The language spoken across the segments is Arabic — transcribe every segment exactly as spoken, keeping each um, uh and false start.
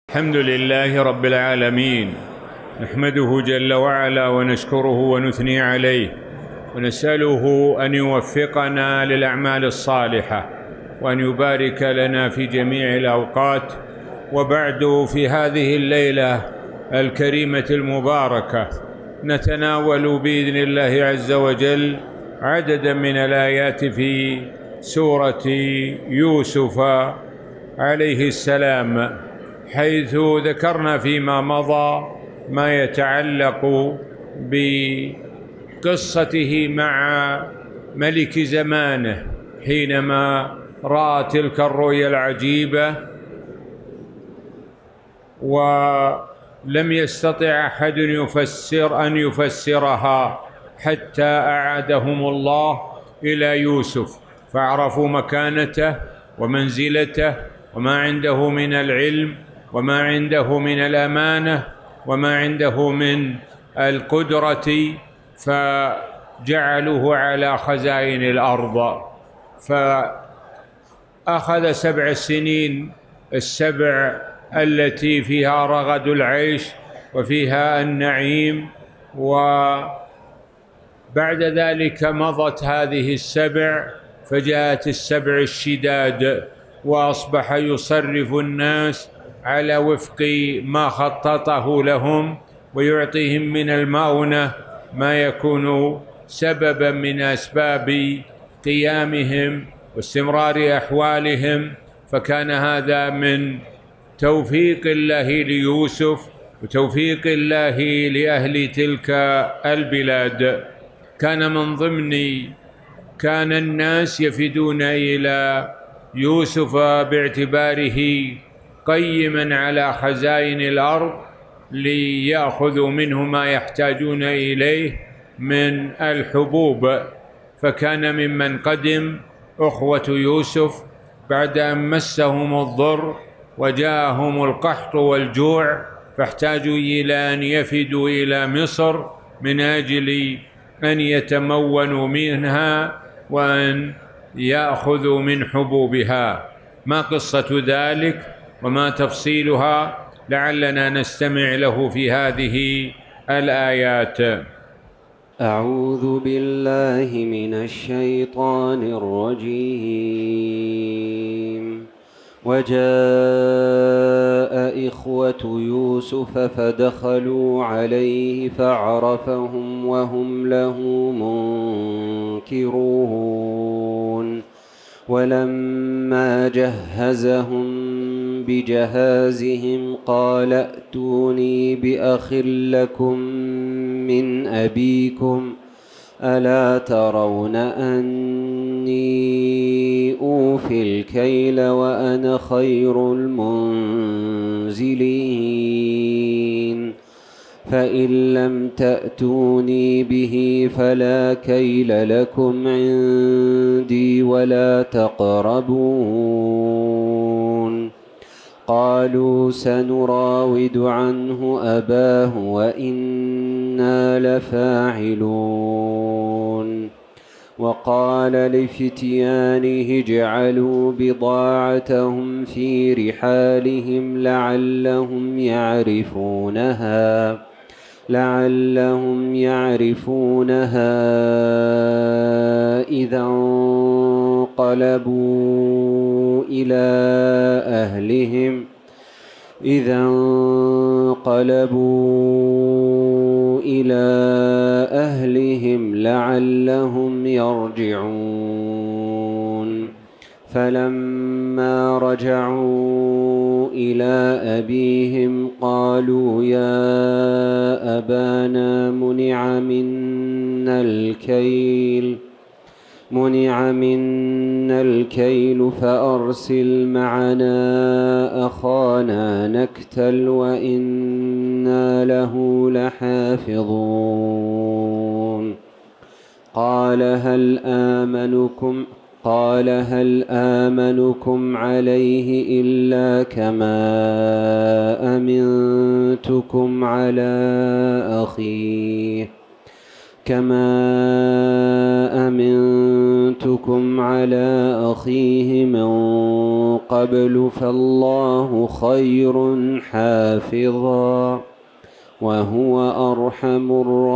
الحمد لله رب العالمين، نحمده جل وعلا ونشكره ونثني عليه ونسأله أن يوفقنا للأعمال الصالحة وأن يبارك لنا في جميع الأوقات. وبعد، في هذه الليلة الكريمة المباركة نتناول بإذن الله عز وجل عددا من الآيات في سورة يوسف عليه السلام، حيث ذكرنا فيما مضى ما يتعلق بقصته مع ملك زمانه حينما رأى تلك الرؤيا العجيبة ولم يستطع أحد يفسر أن يفسرها حتى أعادهم الله إلى يوسف، فعرفوا مكانته ومنزلته وما عنده من العلم وما عنده من الأمانة وما عنده من القدرة، فجعلوه على خزائن الأرض. فأخذ سبع سنين، السبع التي فيها رغد العيش وفيها النعيم، وبعد ذلك مضت هذه السبع فجاءت السبع الشداد، وأصبح يصرف الناس على وفق ما خططه لهم ويعطيهم من المؤونة ما يكون سببا من أسباب قيامهم واستمرار أحوالهم. فكان هذا من توفيق الله ليوسف وتوفيق الله لأهل تلك البلاد. كان من ضمن كان الناس يفدون إلى يوسف باعتباره قيما على خزائن الأرض ليأخذوا منه ما يحتاجون إليه من الحبوب. فكان ممن قدم أخوة يوسف بعد أن مسهم الضر وجاءهم القحط والجوع، فاحتاجوا إلى أن يفدوا إلى مصر من أجل أن يتمونوا منها وأن يأخذوا من حبوبها. ما قصة ذلك وما تفصيلها؟ لعلنا نستمع له في هذه الآيات. أعوذ بالله من الشيطان الرجيم. وجاء إخوة يوسف فدخلوا عليه فعرفهم وهم له منكرون. ولما جهزهم بجهازهم قال ائتوني بأخ لكم من أبيكم ألا ترون أني أوفي الكيل وأنا خير المنزلين؟ فإن لم تأتوني به فلا كيل لكم عندي ولا تقربون. قالوا سنراود عنه أباه وإنا لفاعلون. وقال لفتيانه اجعلوا بضاعتهم في رحالهم لعلهم يعرفونها لعلهم يعرفونها إذا انقلبوا إلى أهلهم إذا انقلبوا إلى أهلهم لعلهم يرجعون. فلما رجعوا إلى أبيهم قالوا يا أبانا منع منا الكيل منع منا الكيل فأرسل معنا أخانا نكتل وإنا له لحافظون. قال هل آمنكم قال هل آمنكم عليه إلا كما أمنتكم على أخيه كما أمنتكم على أخيه من قبل فالله خير حافظا وهو أرحم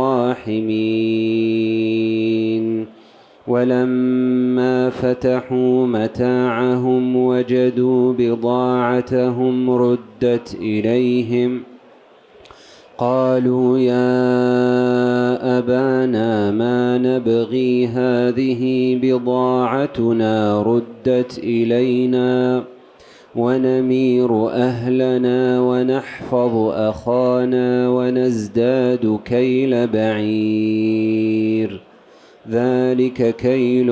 الراحمين. ولما فتحوا متاعهم وجدوا بضاعتهم ردت إليهم قالوا يا أبانا ما نبغي هذه بضاعتنا ردت إلينا ونمير أهلنا ونحفظ أخانا ونزداد كيل بعير ذلك كيل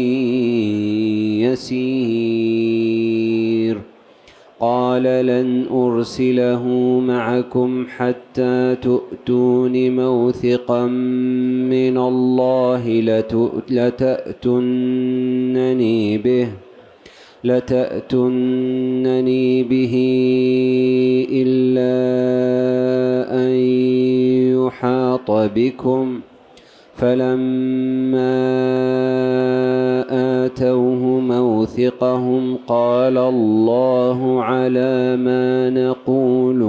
يسير. قال لن أرسله معكم حتى تؤتون موثقا من الله لتأتونني به لتأتونني به إلا أن يحاط بكم. فلما آتوه موثقهم قال الله على ما نقول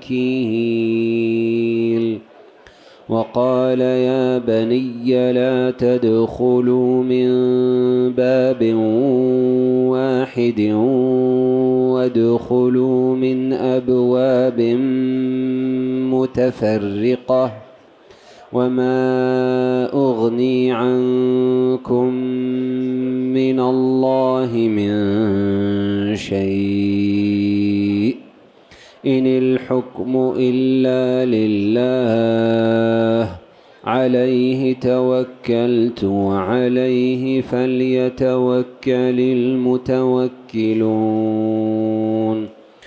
وكيل. وقال يا بني لا تدخلوا من باب واحد وادخلوا من أبواب متفرقة وما أغني عنكم من الله من شيء إن الحكم إلا لله عليه توكلت وعليه فليتوكل المتوكلون.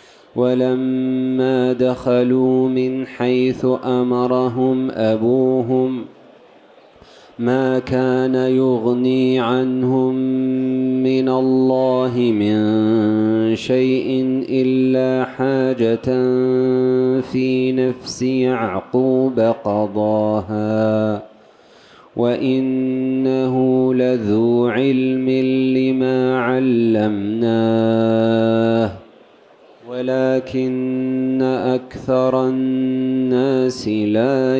ولما دخلوا من حيث أمرهم أبوهم ما كان يغني عنهم من الله من شيء إلا حاجة في نفس يعقوب قضاها وإنه لذو علم لما علمناه ولكن أكثر الناس لا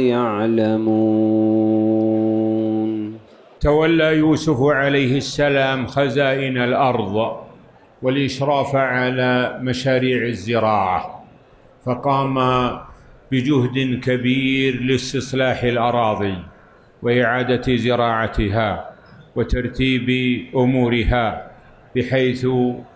يعلمون. تولى يوسف عليه السلام خزائن الأرض والإشراف على مشاريع الزراعة، فقام بجهد كبير لاستصلاح الأراضي وإعادة زراعتها وترتيب أمورها بحيث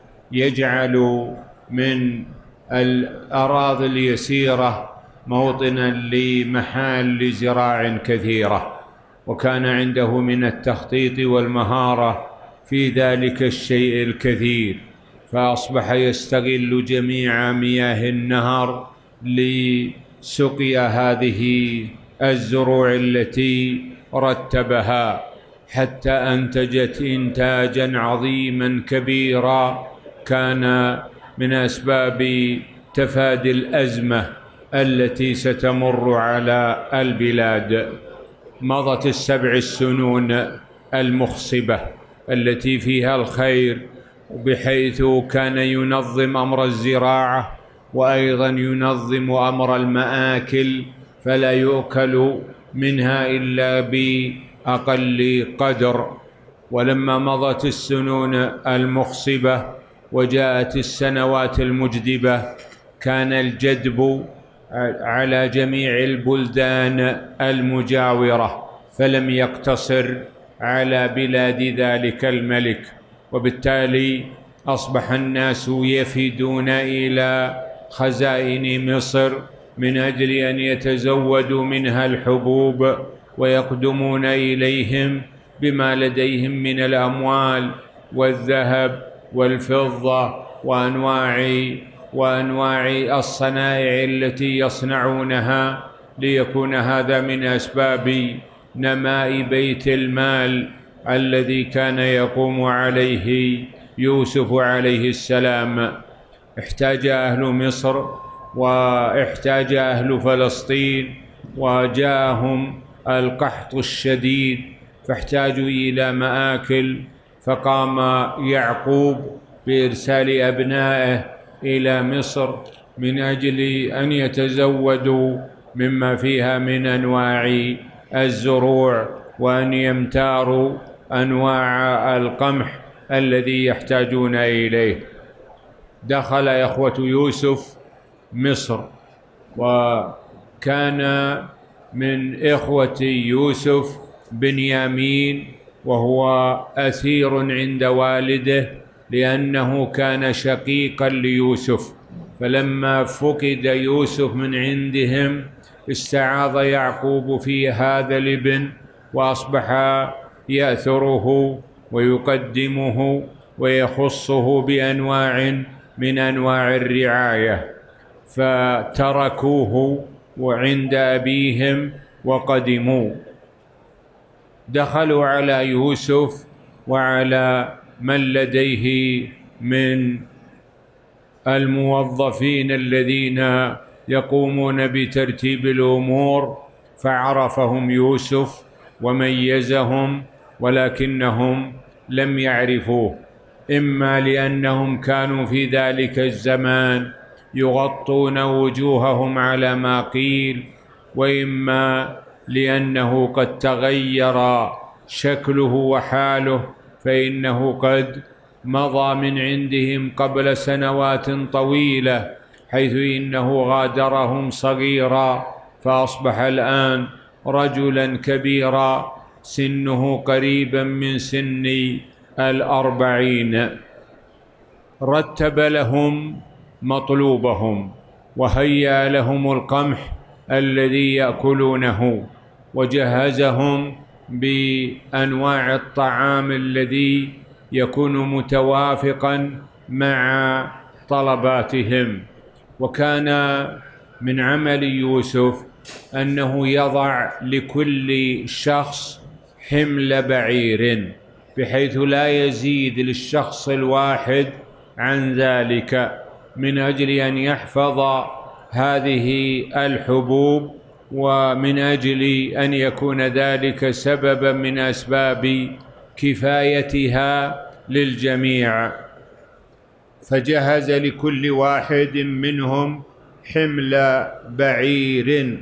يجعل من الأراضي اليسيرة موطنا لمحال لزراع كثيرة، وكان عنده من التخطيط والمهارة في ذلك الشيء الكثير، فأصبح يستغل جميع مياه النهر لسقيا هذه الزروع التي رتبها حتى أنتجت إنتاجا عظيما كبيرا كان من أسباب تفادي الأزمة التي ستمر على البلاد. مضت السبع السنون المخصبة التي فيها الخير، بحيث كان ينظم أمر الزراعة وأيضا ينظم أمر المآكل، فلا يؤكل منها إلا بأقل قدر. ولما مضت السنون المخصبة وجاءت السنوات المجدبة كان الجدب على جميع البلدان المجاورة، فلم يقتصر على بلاد ذلك الملك، وبالتالي أصبح الناس يفدون إلى خزائن مصر من أجل أن يتزودوا منها الحبوب، ويقدمون إليهم بما لديهم من الأموال والذهب والفضة وأنواع وأنواع الصنائع التي يصنعونها، ليكون هذا من أسباب نماء بيت المال الذي كان يقوم عليه يوسف عليه السلام. احتاج أهل مصر واحتاج أهل فلسطين وجاءهم القحط الشديد فاحتاجوا إلى مآكل، فقام يعقوب بإرسال أبنائه إلى مصر من أجل أن يتزودوا مما فيها من أنواع الزروع وأن يمتاروا أنواع القمح الذي يحتاجون إليه. دخل إخوة يوسف مصر، وكان من إخوة يوسف بنيامين، وهو أسير عند والده لأنه كان شقيقا ليوسف، فلما فقد يوسف من عندهم استعاض يعقوب في هذا الابن، وأصبح يأثره ويقدمه ويخصه بأنواع من أنواع الرعاية، فتركوه وعند أبيهم وقدموا. دخلوا على يوسف وعلى من لديه من الموظفين الذين يقومون بترتيب الأمور، فعرفهم يوسف وميزهم، ولكنهم لم يعرفوه، إما لأنهم كانوا في ذلك الزمان يغطون وجوههم على ما قيل، وإما لأنه قد تغير شكله وحاله، فإنه قد مضى من عندهم قبل سنوات طويلة، حيث إنه غادرهم صغيرا فأصبح الآن رجلا كبيرا سنه قريبا من سن الأربعين. رتب لهم مطلوبهم وهيأ لهم القمح الذي يأكلونه، وجهزهم بأنواع الطعام الذي يكون متوافقا مع طلباتهم. وكان من عمل يوسف أنه يضع لكل شخص حمل بعير، بحيث لا يزيد للشخص الواحد عن ذلك، من أجل أن يحفظ هذه الحبوب، ومن أجل أن يكون ذلك سببا من أسباب كفايتها للجميع. فجهز لكل واحد منهم حمل بعير،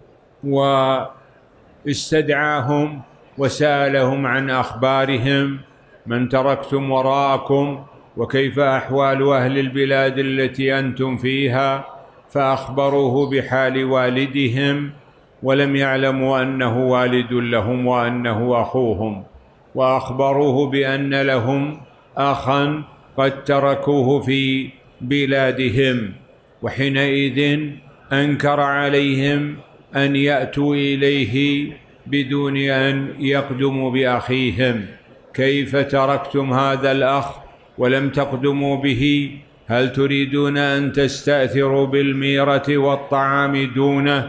واستدعاهم وسألهم عن أخبارهم: من تركتم وراءكم؟ وكيف أحوال أهل البلاد التي أنتم فيها؟ فأخبروه بحال والدهم، ولم يعلموا أنه والد لهم وأنه أخوهم، وأخبروه بأن لهم أخا قد تركوه في بلادهم، وحينئذ أنكر عليهم أن يأتوا إليه بدون أن يقدموا بأخيهم. كيف تركتم هذا الأخ ولم تقدموا به؟ هل تريدون أن تستأثروا بالميرة والطعام دونه؟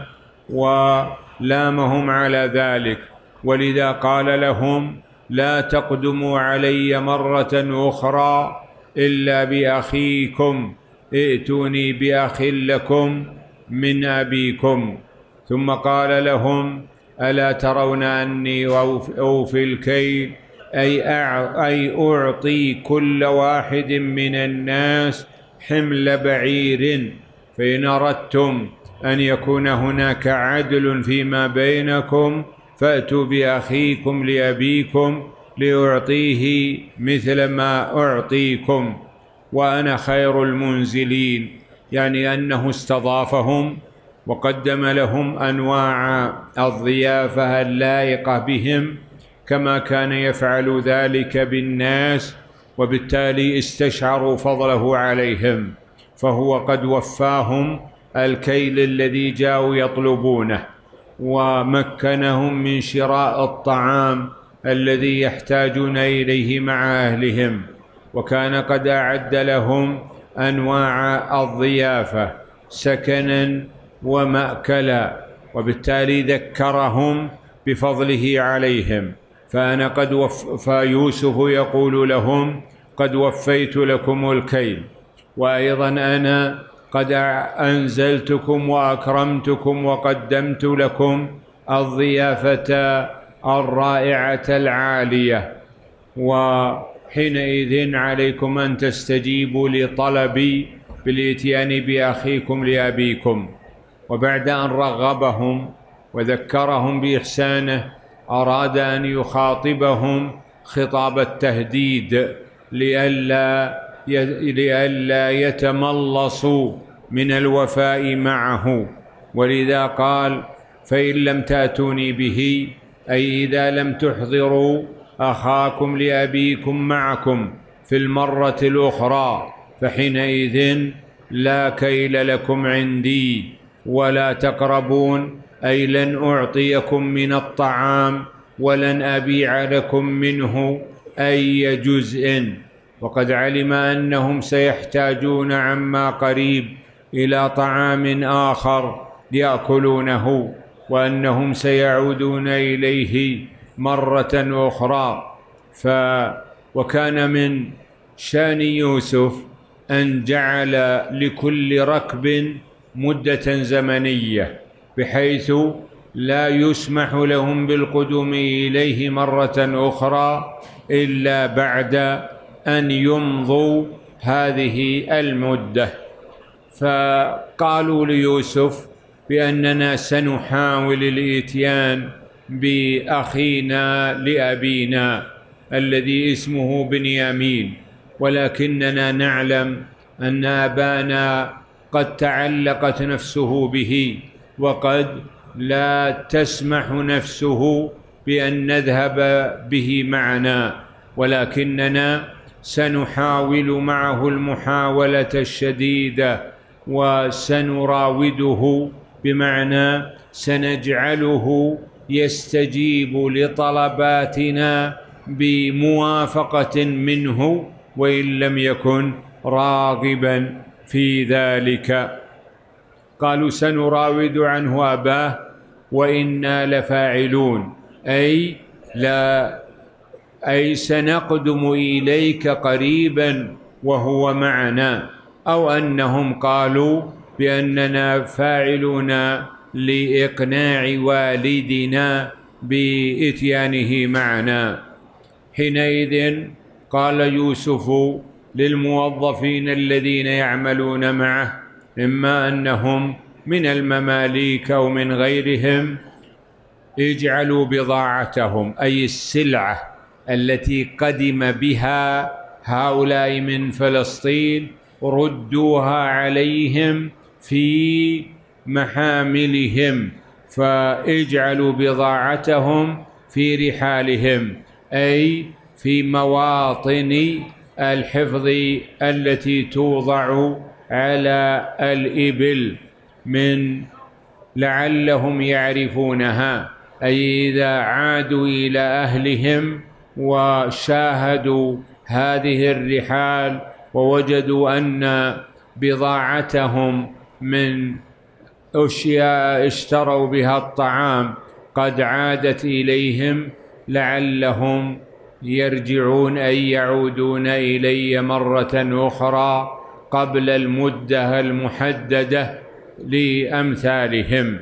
ولامهم على ذلك، ولذا قال لهم: لا تقدموا علي مرة أخرى إلا بأخيكم، ائتوني بأخ لكم من أبيكم. ثم قال لهم: ألا ترون أني أوفي الكيل، أي أي أعطي كل واحد من الناس حمل بعير، فإن أردتم أن يكون هناك عدل فيما بينكم فأتوا بأخيكم لأبيكم لأعطيه مثل ما أعطيكم، وأنا خير المنزلين. يعني أنه استضافهم وقدم لهم أنواع الضيافة اللائقة بهم، كما كان يفعل ذلك بالناس، وبالتالي استشعروا فضله عليهم، فهو قد وفاهم الكيل الذي جاءوا يطلبونه، ومكنهم من شراء الطعام الذي يحتاجون إليه مع أهلهم، وكان قد أعد لهم أنواع الضيافة سكنا ومأكلا، وبالتالي ذكرهم بفضله عليهم. فأنا قد وف... فيوسف يقول لهم: قد وفيت لكم الكيل، وأيضا أنا قد أنزلتكم وأكرمتكم وقدمت لكم الضيافة الرائعة العالية. وحينئذ عليكم أن تستجيبوا لطلبي بالإتيان بأخيكم لأبيكم. وبعد أن رغبهم وذكرهم بإحسانه أراد أن يخاطبهم خطاب التهديد لئلا لئلا يتملصوا من الوفاء معه، ولذا قال: فإن لم تأتوني به، أي إذا لم تحضروا أخاكم لأبيكم معكم في المرة الأخرى فحينئذ لا كيل لكم عندي ولا تقربون، أي لن أعطيكم من الطعام ولن أبيع لكم منه أي جزء. وقد علم أنهم سيحتاجون عما قريب إلى طعام آخر يأكلونه، وأنهم سيعودون إليه مرة أخرى. ف وكان من شأن يوسف أن جعل لكل ركب مدة زمنية بحيث لا يسمح لهم بالقدوم إليه مرة أخرى إلا بعد أن يمضوا هذه المدة. فقالوا ليوسف بأننا سنحاول الإتيان بأخينا لأبينا الذي اسمه بنيامين، ولكننا نعلم أن أبانا قد تعلقت نفسه به، وقد لا تسمح نفسه بأن نذهب به معنا، ولكننا سنحاول معه المحاولة الشديدة وسنراوده، بمعنى سنجعله يستجيب لطلباتنا بموافقة منه وإن لم يكن راغبا في ذلك. قالوا: سنراود عنه أباه وإنا لفاعلون، أي لا أي سنقدم إليك قريبا وهو معنا، أو أنهم قالوا بأننا فاعلون لإقناع والدنا بإتيانه معنا. حينئذ قال يوسف للموظفين الذين يعملون معه، إما أنهم من المماليك أو من غيرهم: اجعلوا بضاعتهم، أي السلعة التي قدم بها هؤلاء من فلسطين، ردوها عليهم في محاملهم، فاجعلوا بضاعتهم في رحالهم، أي في مواطن الحفظ التي توضع على الإبل، من لعلهم يعرفونها، أي إذا عادوا إلى أهلهم وشاهدوا هذه الرحال ووجدوا أن بضاعتهم من أشياء اشتروا بها الطعام قد عادت إليهم، لعلهم يرجعون أي يعودون إلي مرة أخرى قبل المدة المحددة لأمثالهم.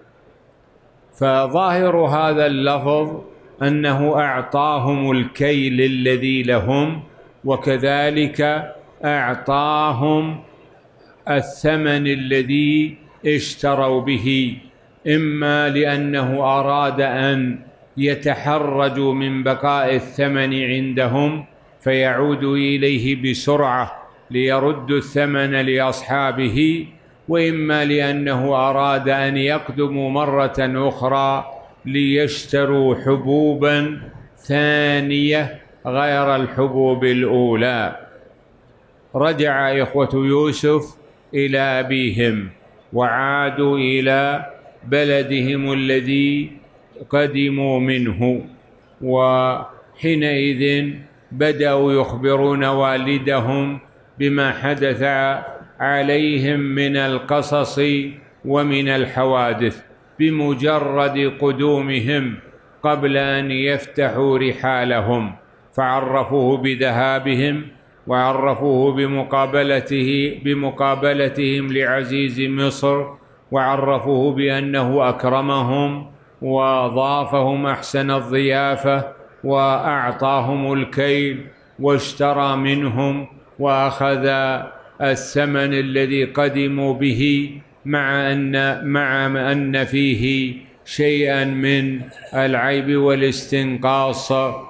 فظاهر هذا اللفظ أنه أعطاهم الكيل الذي لهم، وكذلك أعطاهم الثمن الذي اشتروا به، إما لأنه أراد أن يتحرجوا من بقاء الثمن عندهم فيعودوا إليه بسرعة ليردوا الثمن لأصحابه، وإما لأنه أراد أن يقدموا مرة أخرى ليشتروا حبوبا ثانية غير الحبوب الأولى. رجع إخوة يوسف إلى أبيهم وعادوا إلى بلدهم الذي قدموا منه، وحينئذ بدأوا يخبرون والدهم بما حدث عليهم من القصص ومن الحوادث بمجرد قدومهم قبل أن يفتحوا رحالهم، فعرفوه بذهابهم وعرفوه بمقابلته بمقابلتهم لعزيز مصر، وعرفوه بأنه أكرمهم وضافهم أحسن الضيافة وأعطاهم الكيل واشترى منهم وأخذ الثمن الذي قدموا به، مع أن مع أن فيه شيئا من العيب والاستنقاص.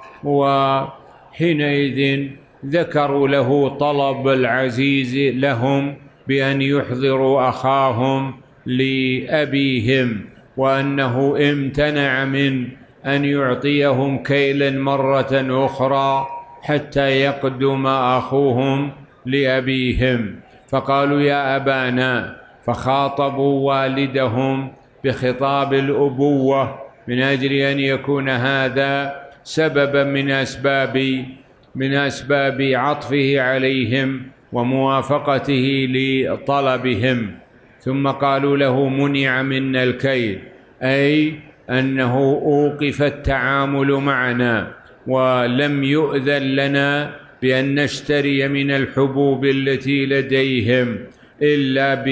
وحينئذ ذكروا له طلب العزيز لهم بأن يحضروا أخاهم لأبيهم، وأنه امتنع من أن يعطيهم كيلا مرة أخرى حتى يقدم أخوهم لأبيهم. فقالوا يا أبانا، فخاطبوا والدهم بخطاب الأبوة من أجل أن يكون هذا سببا من أسباب من أسباب عطفه عليهم وموافقته لطلبهم. ثم قالوا له منع منا الكيل، أي أنه أوقف التعامل معنا ولم يؤذن لنا بأن نشتري من الحبوب التي لديهم إلا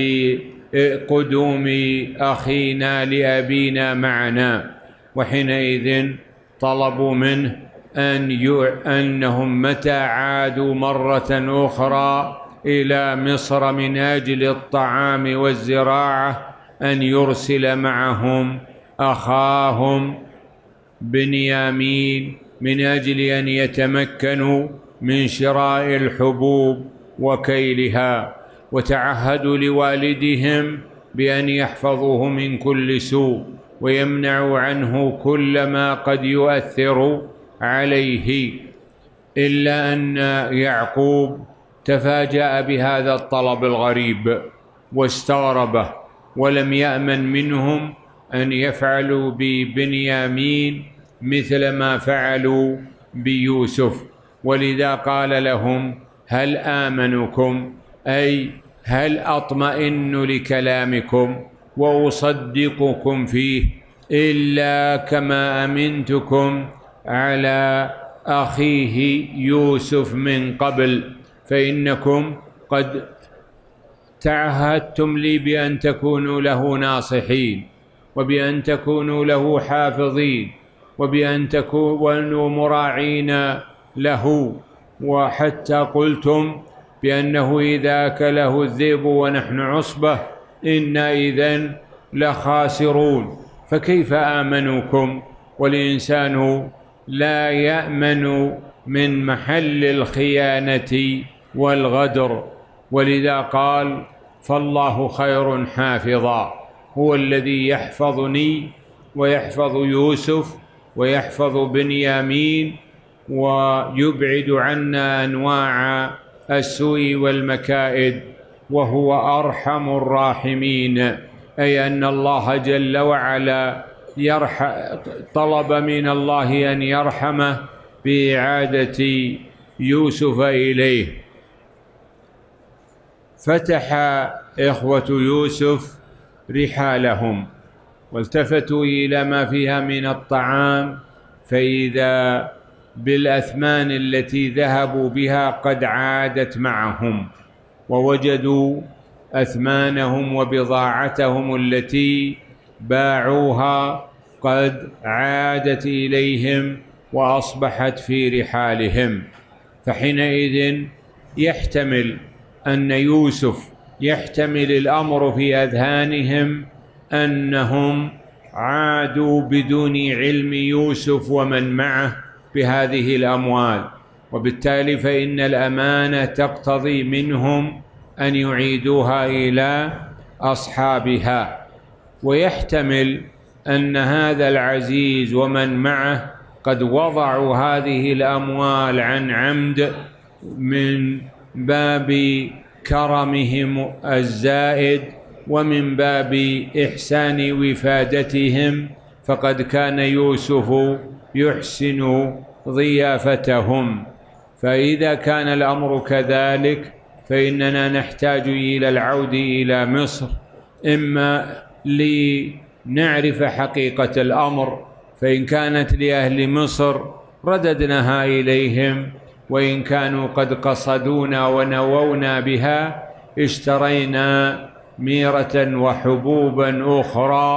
بقدوم أخينا لأبينا معنا. وحينئذ طلبوا منه أن أنهم متى عادوا مرة أخرى إلى مصر من أجل الطعام والزراعة أن يرسل معهم أخاهم بنيامين من أجل أن يتمكنوا من شراء الحبوب وكيلها. وتعهدوا لوالدهم بأن يحفظوه من كل سوء ويمنعوا عنه كل ما قد يؤثر عليه، إلا أن يعقوب تفاجأ بهذا الطلب الغريب واستغربه، ولم يأمن منهم أن يفعلوا ببنيامين مثل ما فعلوا بيوسف. ولذا قال لهم هل آمنكم، أي هل أطمئن لكلامكم وأصدقكم فيه إلا كما أمنتكم على أخيه يوسف من قبل، فإنكم قد تعهدتم لي بأن تكونوا له ناصحين وبأن تكونوا له حافظين وبأن تكونوا مراعين له، وحتى قلتم بأنه إذا أكله الذئب ونحن عصبة إنا إذن لخاسرون. فكيف آمنوكم والإنسان لا يأمن من محل الخيانة والغدر؟ ولذا قال فالله خير حافظا، هو الذي يحفظني ويحفظ يوسف ويحفظ بنيامين ويبعد عنا أنواع السوء والمكائد، وهو أرحم الراحمين. أي أن الله جل وعلا يرحم طلب من الله أن يرحمه بإعادة يوسف إليه. فتح إخوة يوسف رحالهم والتفتوا إلى ما فيها من الطعام، فإذا بالأثمان التي ذهبوا بها قد عادت معهم، ووجدوا أثمانهم وبضاعتهم التي باعوها قد عادت إليهم وأصبحت في رحالهم. فحينئذ يحتمل أن يوسف يحتمل الأمر في أذهانهم أنهم عادوا بدون علم يوسف ومن معه بهذه الأموال، وبالتالي فإن الأمانة تقتضي منهم أن يعيدوها إلى أصحابها. ويحتمل أن هذا العزيز ومن معه قد وضعوا هذه الأموال عن عمد من باب كرمهم الزائد ومن باب إحسان وفادتهم، فقد كان يوسف يحسن ضيافتهم. فإذا كان الأمر كذلك فإننا نحتاج إلى العودة إلى مصر، إما لنعرف حقيقة الأمر، فإن كانت لأهل مصر رددناها إليهم، وإن كانوا قد قصدونا ونوونا بها اشترينا ميرة وحبوبا أخرى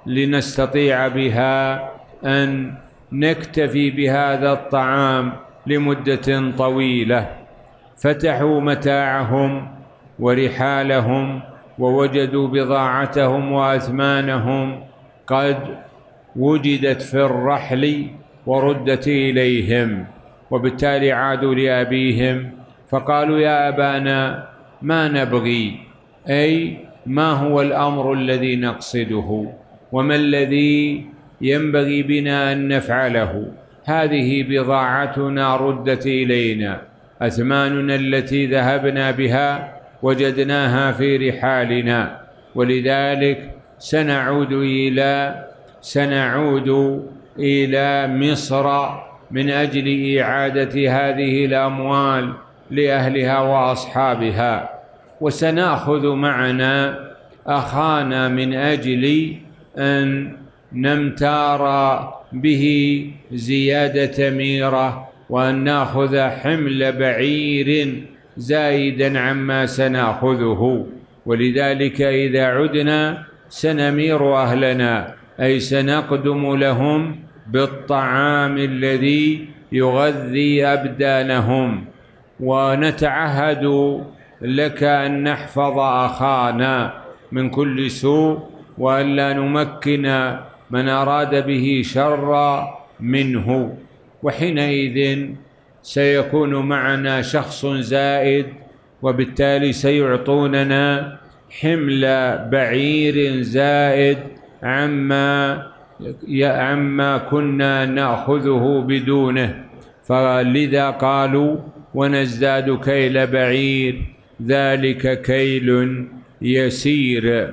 لنستطيع بها أن نكتفي بهذا الطعام لمدة طويلة. فتحوا متاعهم ورحالهم ووجدوا بضاعتهم وأثمانهم قد وجدت في الرحل وردت إليهم، وبالتالي عادوا لأبيهم فقالوا: يا أبانا ما نبغي، أي ما هو الأمر الذي نقصده، وما الذي ينبغي بنا أن نفعله؟ هذه بضاعتنا ردت إلينا، أثماننا التي ذهبنا بها وجدناها في رحالنا، ولذلك سنعود إلى سنعود إلى مصر من أجل إعادة هذه الأموال لأهلها وأصحابها، وسنأخذ معنا أخانا من أجل أن نمتار به زيادة ميرة، وأن نأخذ حمل بعير زائدا عما سنأخذه. ولذلك إذا عدنا سنمير أهلنا، أي سنقدم لهم بالطعام الذي يغذي أبدانهم، ونتعهد لك أن نحفظ أخانا من كل سوء، وأن لا نمكن من أراد به شر منه. وحينئذ سيكون معنا شخص زائد، وبالتالي سيعطوننا حمل بعير زائد عما عما كنا نأخذه بدونه، فلذا قالوا: ونزداد كيل بعير، ذلك كيل يسير.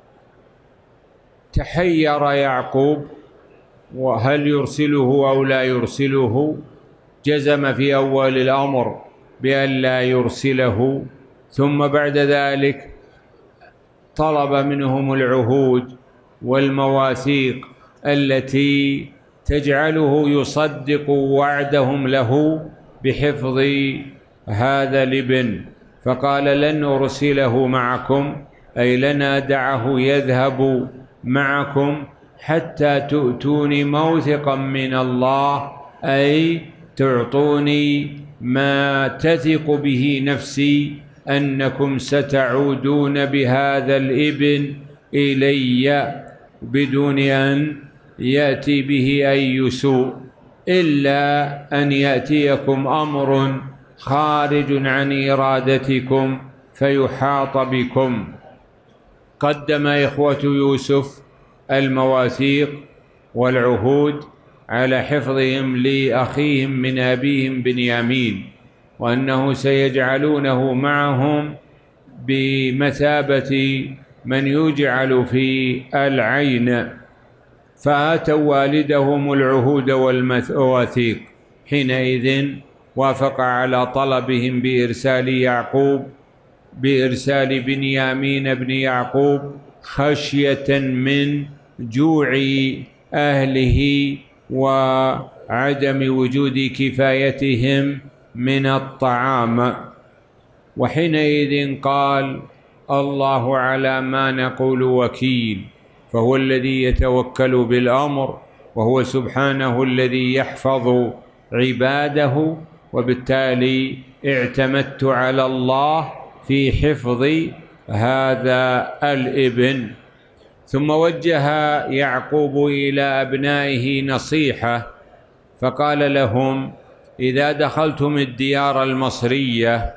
تحير يعقوب وهل يرسله أو لا يرسله، جزم في أول الأمر بأن لا يرسله، ثم بعد ذلك طلب منهم العهود والمواثيق التي تجعله يصدق وعدهم له بحفظ هذا الابن، فقال: لن أرسله معكم، أي لن أدعه يذهب معكم حتى تؤتوني موثقا من الله، أي تعطوني ما تثق به نفسي أنكم ستعودون بهذا الابن إلي بدون أن يأتي به أي سوء، إلا أن يأتيكم أمر خارج عن إرادتكم فيحاط بكم. قدم إخوة يوسف المواثيق والعهود على حفظهم لأخيهم من أبيهم بنيامين، وأنه سيجعلونه معهم بمثابة من يجعل في العين، فآتوا والدهم العهود والمواثيق. حينئذ وافق على طلبهم بإرسال يعقوب بإرسال بنيامين بن يعقوب خشية من جوع أهله وعدم وجود كفايتهم من الطعام. وحينئذ قال: الله على ما نقول وكيل، فهو الذي يتوكل بالأمر، وهو سبحانه الذي يحفظ عباده، وبالتالي اعتمدت على الله في حفظ هذا الابن. ثم وجه يعقوب إلى أبنائه نصيحة، فقال لهم: إذا دخلتم الديار المصرية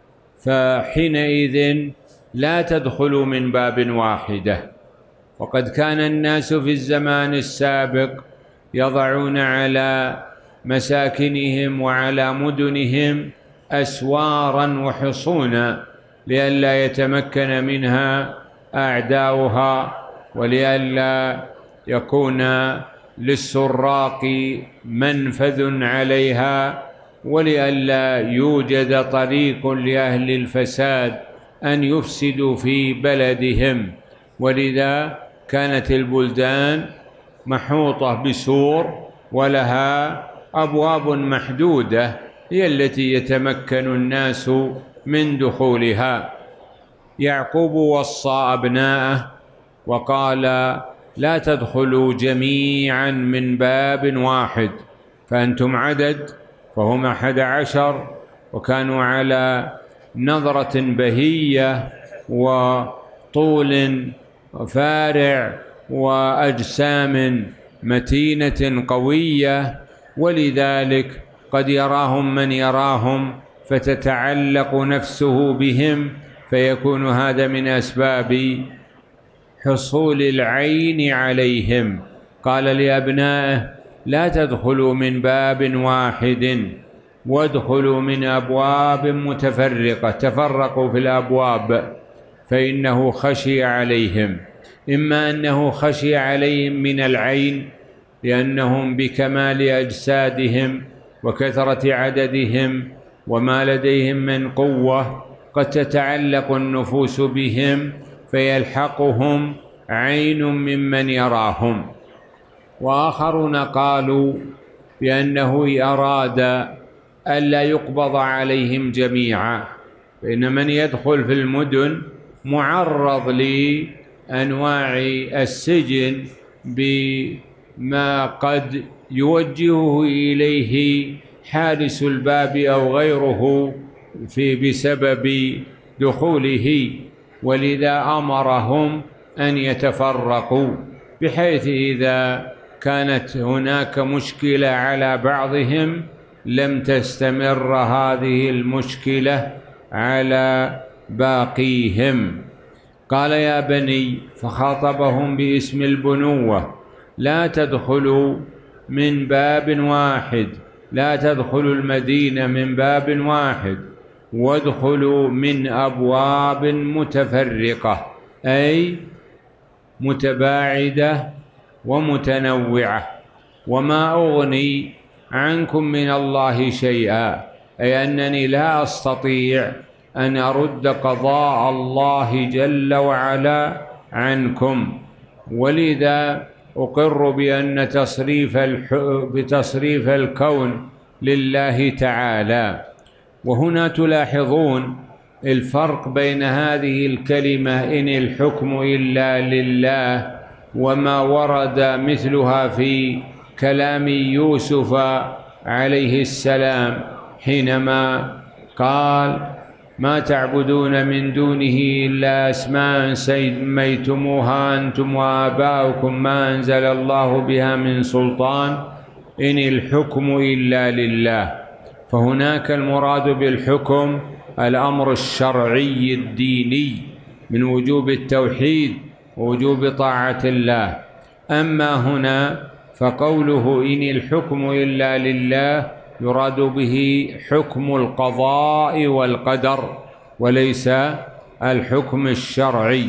فحينئذ لا تدخلوا من باب واحدة، وقد كان الناس في الزمان السابق يضعون على مساكنهم وعلى مدنهم أسوارا وحصونا لئلا يتمكن منها أعداؤها، ولئلا يكون للسراق منفذ عليها، ولئلا يوجد طريق لأهل الفساد أن يفسدوا في بلدهم. ولذا كانت البلدان محوطة بسور ولها أبواب محدودة هي التي يتمكن الناس من دخولها. يعقوب وصى أبناءه وقال: لا تدخلوا جميعا من باب واحد، فأنتم عدد فهم أحد عشر، وكانوا على نظرة بهية وطول فارع وأجسام متينة قوية، ولذلك قد يراهم من يراهم فتتعلق نفسه بهم، فيكون هذا من أسباب حصول العين عليهم. قال لأبنائه: لا تدخلوا من باب واحد وادخلوا من أبواب متفرقة، تفرقوا في الأبواب، فإنه خشي عليهم، إما أنه خشي عليهم من العين لأنهم بكمال أجسادهم وكثرة عددهم وما لديهم من قوة قد تتعلق النفوس بهم فيلحقهم عين ممن يراهم. وآخرون قالوا بأنه أراد ألا يقبض عليهم جميعا، فإن من يدخل في المدن معرض لأنواع السجن بما قد يوجهه إليه حارس الباب أو غيره في بسبب دخوله، ولذا أمرهم أن يتفرقوا، بحيث إذا كانت هناك مشكلة على بعضهم لم تستمر هذه المشكلة على باقيهم. قال: يا بني، فخاطبهم باسم البنوة: لا تدخلوا من باب واحد، لا تدخلوا المدينة من باب واحد، وادخلوا من أبواب متفرقة، أي متباعدة ومتنوعة. وما أغني عنكم من الله شيئا، أي أنني لا أستطيع أن أرد قضاء الله جل وعلا عنكم، ولذا أقر بأن تصريف, بتصريف الكون لله تعالى. وهنا تلاحظون الفرق بين هذه الكلمة إن الحكم إلا لله وما ورد مثلها في كلام يوسف عليه السلام حينما قال: ما تعبدون من دونه إلا أسماء سميتموها أنتم وآباؤكم ما أنزل الله بها من سلطان إن الحكم إلا لله. فهناك المراد بالحكم الأمر الشرعي الديني من وجوب التوحيد ووجوب طاعة الله. أما هنا فقوله إن الحكم إلا لله يراد به حكم القضاء والقدر وليس الحكم الشرعي.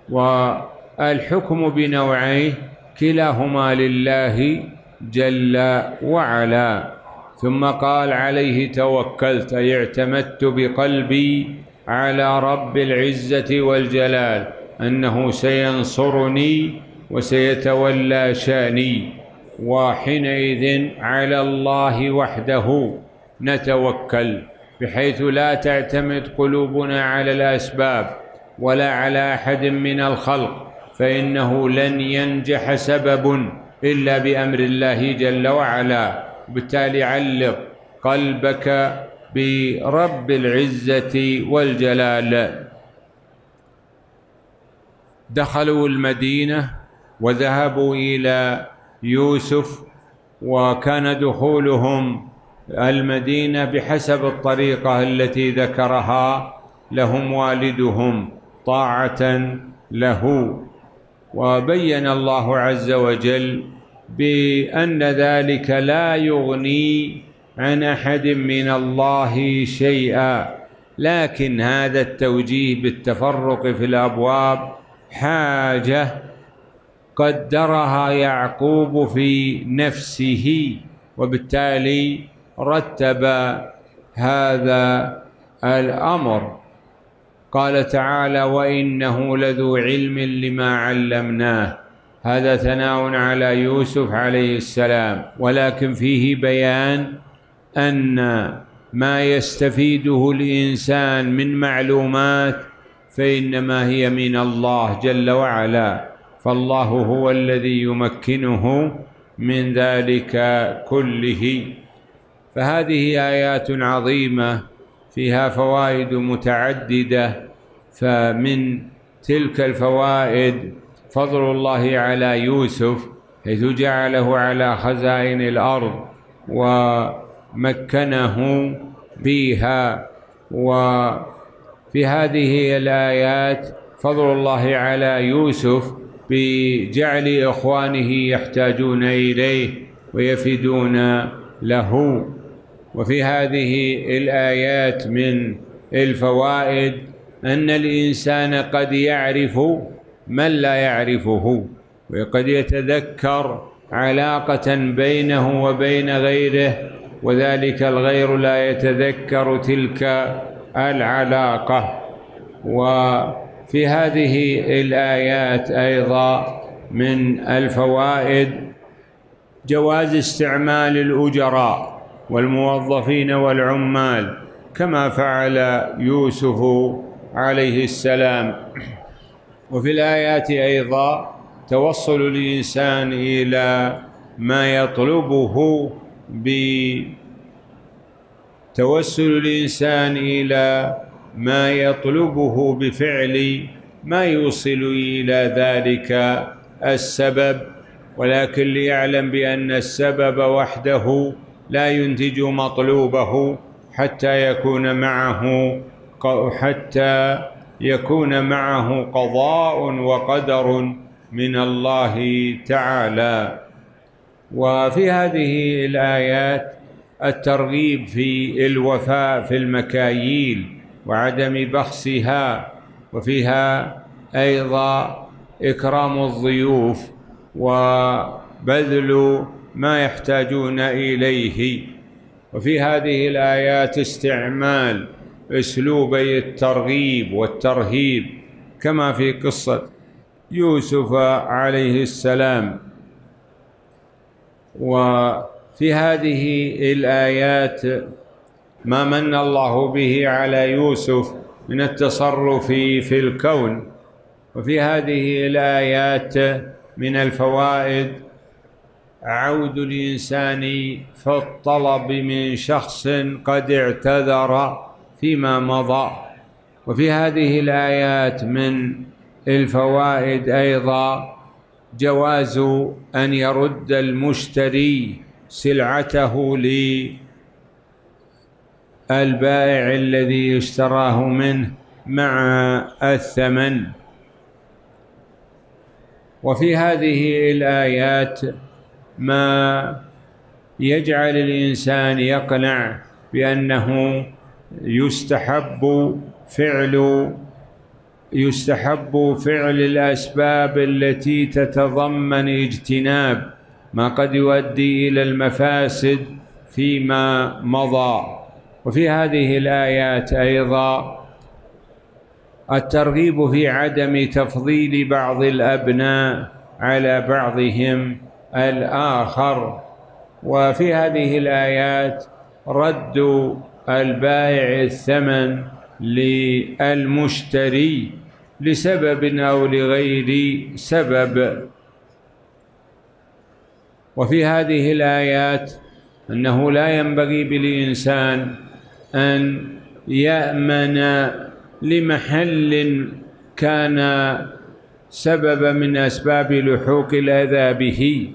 والحكم بنوعيه كلاهما لله جل وعلا. ثم قال: عليه توكلت، أي اعتمدت بقلبي على رب العزة والجلال أنه سينصرني وسيتولى شأني، وحينئذ على الله وحده نتوكل، بحيث لا تعتمد قلوبنا على الأسباب ولا على أحد من الخلق، فإنه لن ينجح سبب إلا بأمر الله جل وعلا. بالتالي علق قلبك برب العزة والجلال. دخلوا المدينة وذهبوا إلى يوسف، وكان دخولهم المدينة بحسب الطريقة التي ذكرها لهم والدهم طاعة له. وبين الله عز وجل بأن ذلك لا يغني عن أحد من الله شيئا، لكن هذا التوجيه بالتفرق في الأبواب حاجة قدرها يعقوب في نفسه، وبالتالي رتب هذا الأمر. قال تعالى: وإنه لذو علم لما علمناه. هذا ثناء على يوسف عليه السلام، ولكن فيه بيان أن ما يستفيده الإنسان من معلومات فإنما هي من الله جل وعلا. فالله هو الذي يمكنه من ذلك كله. فهذه آيات عظيمة فيها فوائد متعددة. فمن تلك الفوائد فضل الله على يوسف حيث جعله على خزائن الأرض ومكنه فيها. وفي هذه الآيات فضل الله على يوسف بجعل إخوانه يحتاجون إليه ويفدون له. وفي هذه الآيات من الفوائد أن الإنسان قد يعرف من لا يعرفه، وقد يتذكر علاقة بينه وبين غيره، وذلك الغير لا يتذكر تلك العلاقة. وفي هذه الآيات أيضا من الفوائد جواز استعمال الأجراء والموظفين والعمال كما فعل يوسف عليه السلام. وفي الآيات أيضا توصل الإنسان إلى ما يطلبه بتوسل الإنسان إلى ما يطلبه بفعل ما يوصل إلى ذلك السبب، ولكن ليعلم بأن السبب وحده لا ينتج مطلوبه حتى يكون معه حتى يكون معه قضاء وقدر من الله تعالى. وفي هذه الآيات الترغيب في الوفاء في المكاييل وعدم بخسها، وفيها أيضا إكرام الضيوف وبذل ما يحتاجون إليه. وفي هذه الآيات استعمال أسلوبي الترغيب والترهيب كما في قصة يوسف عليه السلام. وفي هذه الآيات ما من الله به على يوسف من التصرف في الكون. وفي هذه الآيات من الفوائد عود الإنسان في الطلب من شخص قد اعتذر فيما مضى. وفي هذه الآيات من الفوائد أيضا جواز أن يرد المشتري سلعته للبائع الذي اشتراه منه مع الثمن. وفي هذه الآيات ما يجعل الإنسان يقنع بأنه يستحب فعل يستحب فعل الأسباب التي تتضمن اجتناب ما قد يؤدي إلى المفاسد فيما مضى. وفي هذه الآيات أيضا الترغيب في عدم تفضيل بعض الأبناء على بعضهم الآخر. وفي هذه الآيات رد البائع الثمن للمشتري لسبب أو لغير سبب. وفي هذه الآيات أنه لا ينبغي بالإنسان أن يأمن لمحل كان سببا من أسباب لحوق الأذى به.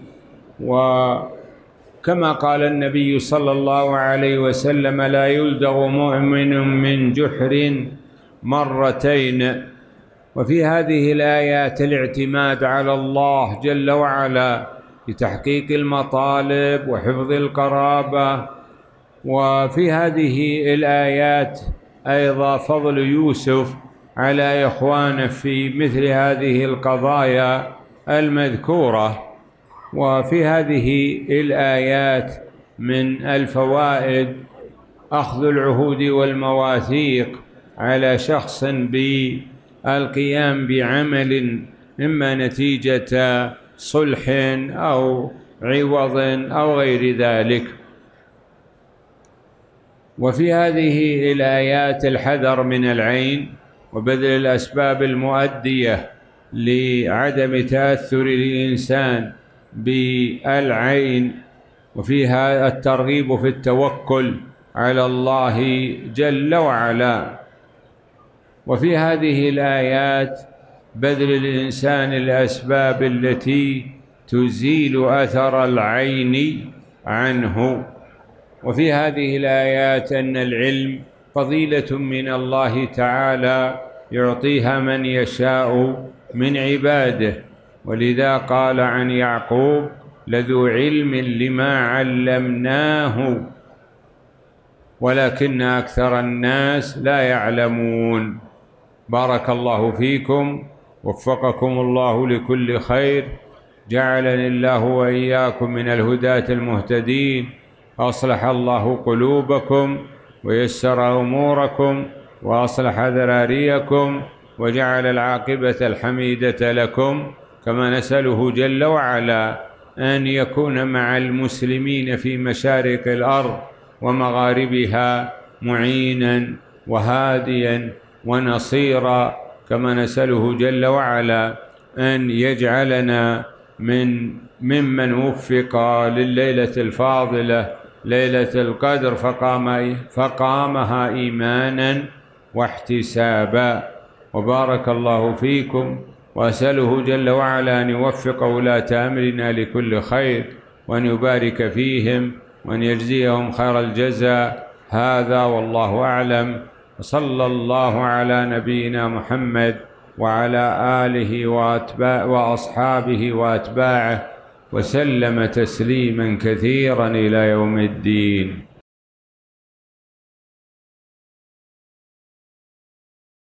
وكما قال النبي صلى الله عليه وسلم لا يلدغ مؤمن من جحر مرتين. وفي هذه الآيات الاعتماد على الله جل وعلا في تحقيق المطالب وحفظ القرابة. وفي هذه الآيات أيضا فضل يوسف على إخوانه في مثل هذه القضايا المذكورة. وفي هذه الآيات من الفوائد أخذ العهود والمواثيق على شخص بالقيام بعمل إما نتيجة صلح أو عوض أو غير ذلك. وفي هذه الآيات الحذر من العين وبذل الأسباب المؤدية لعدم تأثر الإنسان بالعين، وفيها الترغيب في التوكل على الله جل وعلا. وفي هذه الآيات بذل الإنسان الأسباب التي تزيل أثر العين عنه. وفي هذه الآيات أن العلم فضيلة من الله تعالى يعطيها من يشاء من عباده، ولذا قال عن يعقوب: لذو علم لما علمناه ولكن أكثر الناس لا يعلمون. بارك الله فيكم، وفقكم الله لكل خير، جعلني الله وإياكم من الهداة المهتدين، أصلح الله قلوبكم ويسر أموركم وأصلح ذراريكم وجعل العاقبة الحميدة لكم، كما نسأله جل وعلا أن يكون مع المسلمين في مشارق الأرض ومغاربها معينا وهاديا ونصيرا، كما نسأله جل وعلا أن يجعلنا من ممن وفق لليلة الفاضلة ليلة القدر فقام فقامها إيمانا واحتسابا. وبارك الله فيكم، وأسأله جل وعلا أن يوفق ولاة أمرنا لكل خير، وأن يبارك فيهم، وأن يجزيهم خير الجزاء. هذا والله أعلم، وصلى الله على نبينا محمد وعلى آله وأتباع وأصحابه وأتباعه وسلم تسليما كثيرا إلى يوم الدين.